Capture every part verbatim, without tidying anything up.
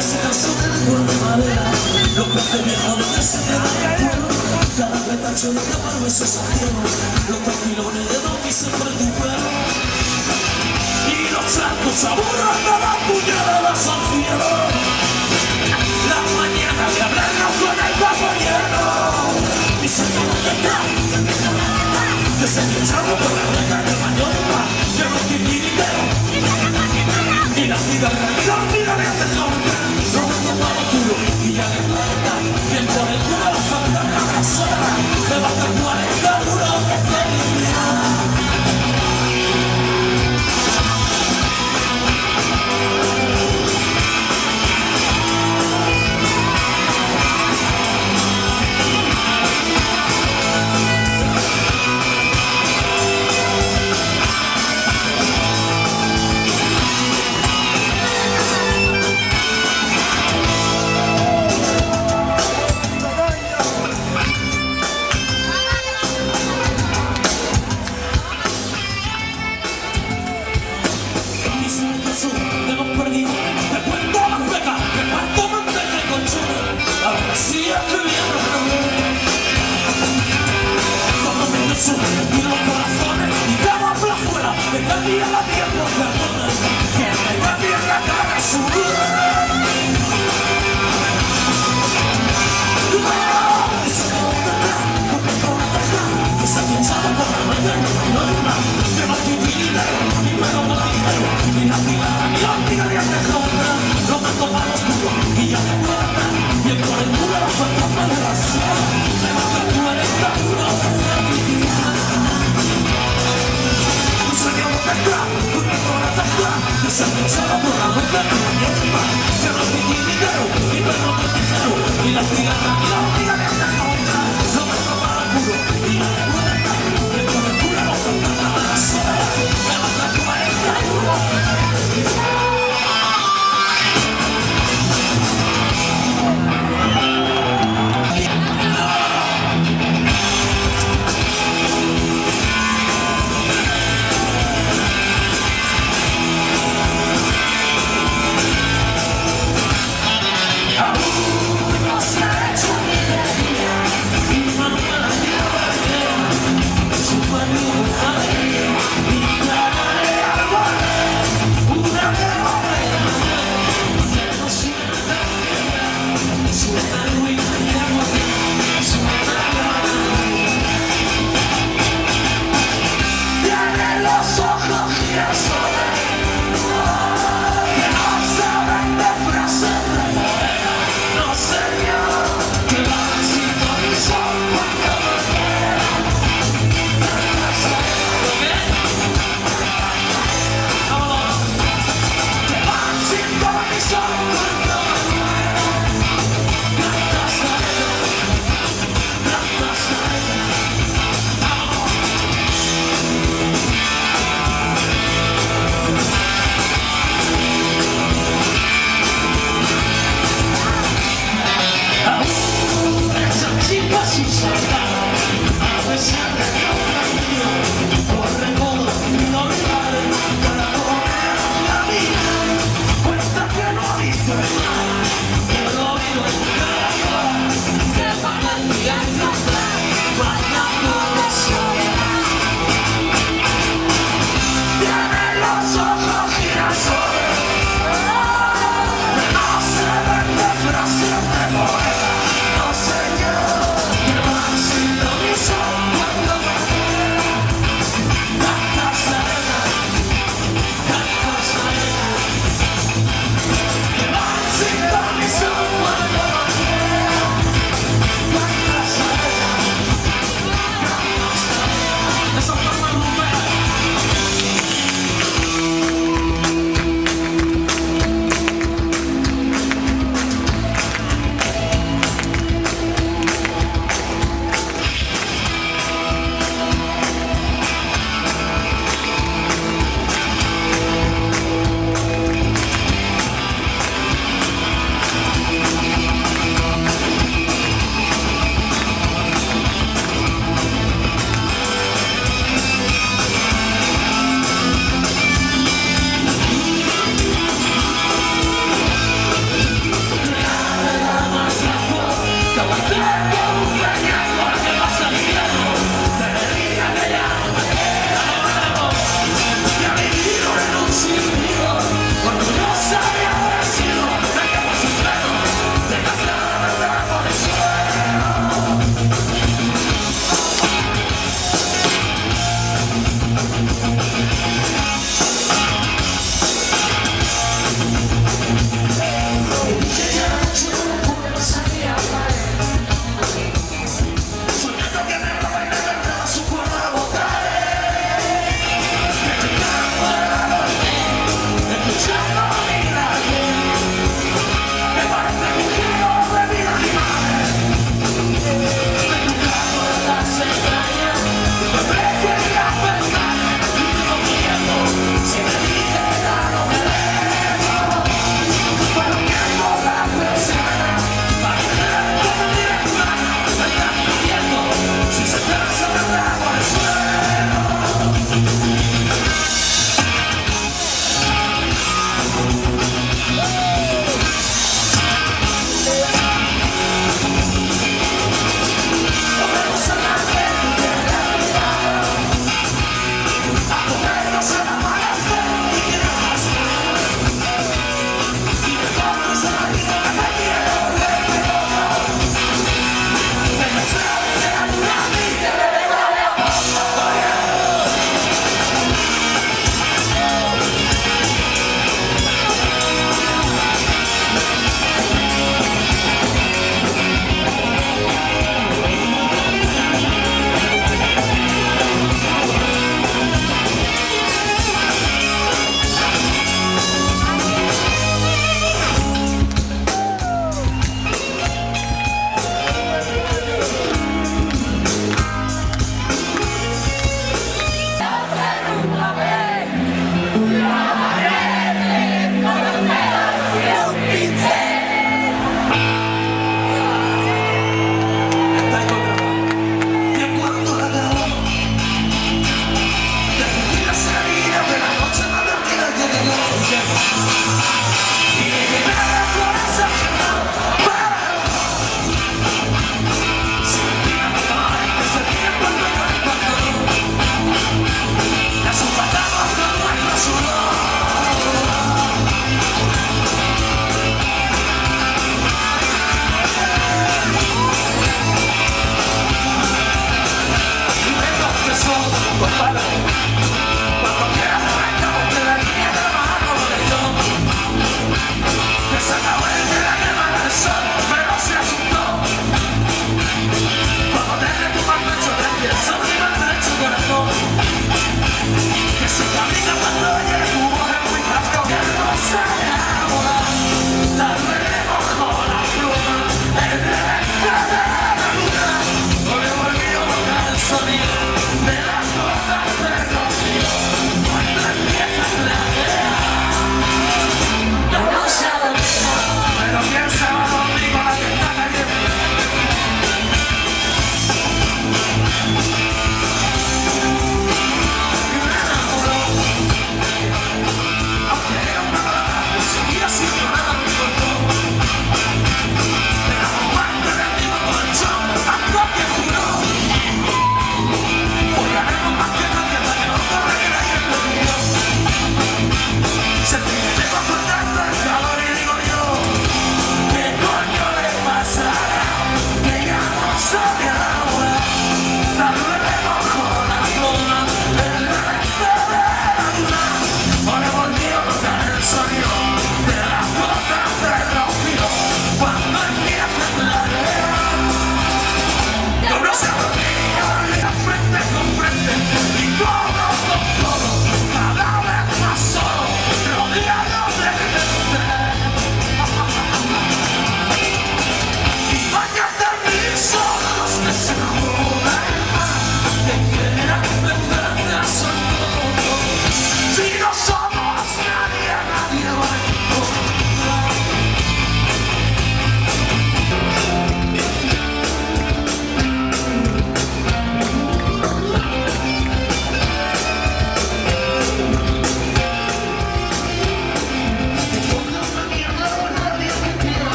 se cansó del cuerno de madera, los peces viejos donde se quedan el cuero, cada retacho de tapar besos ajenos, los tranquilones de dormir siempre tu pelo, y los francos se aburran de las puñaladas al cielo, las mañanas de hablarnos con el papo lleno, y se quedó de atrás, que se pinchaba por la reja de Mallorca, que no tiene dinero, y la cigarra y la vida de tejón, no me tomaba culo y ya de plata, bien por el culo la fantasma casera, me basta cuarenta duros de felicidad. Y los corazones y vamos por afuera, me cambia la piel por perdones, que me cambia la cara su vida. Y se quedó de atrás, porque por la caja, que se ha pinchado por la muerte de la norma, que no tiene dinero, ni menos no dinero, ni la cigarra, ni la cigarra de compra, no me toma los culos y ya me cuenta, bien por el culo la fantasma de la sala, me mata cuarenta duros de felicidad. Que se pensaba por la boca de la mierda, que no tiene dinero, ni perro de dinero, ni la cigarra, ni la cigarra de compra, no me tomaba puro, y la de vuelta, que por el culo no faltaba de la sola, me mata cuarenta duros de felicidad. Una Cuando quieras, cuando te la niña de la mano de yo.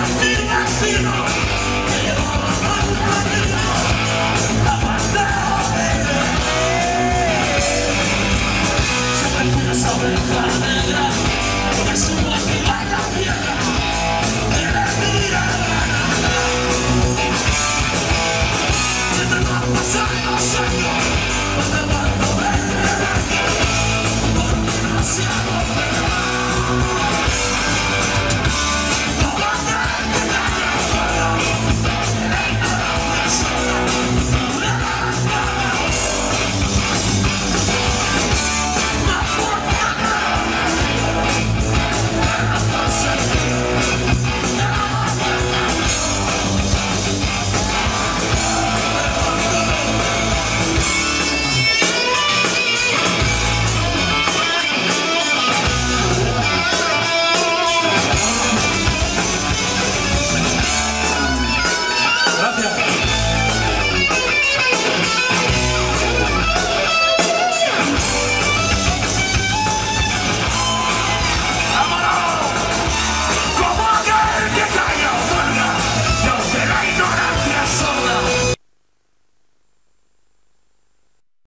Latino, Latino.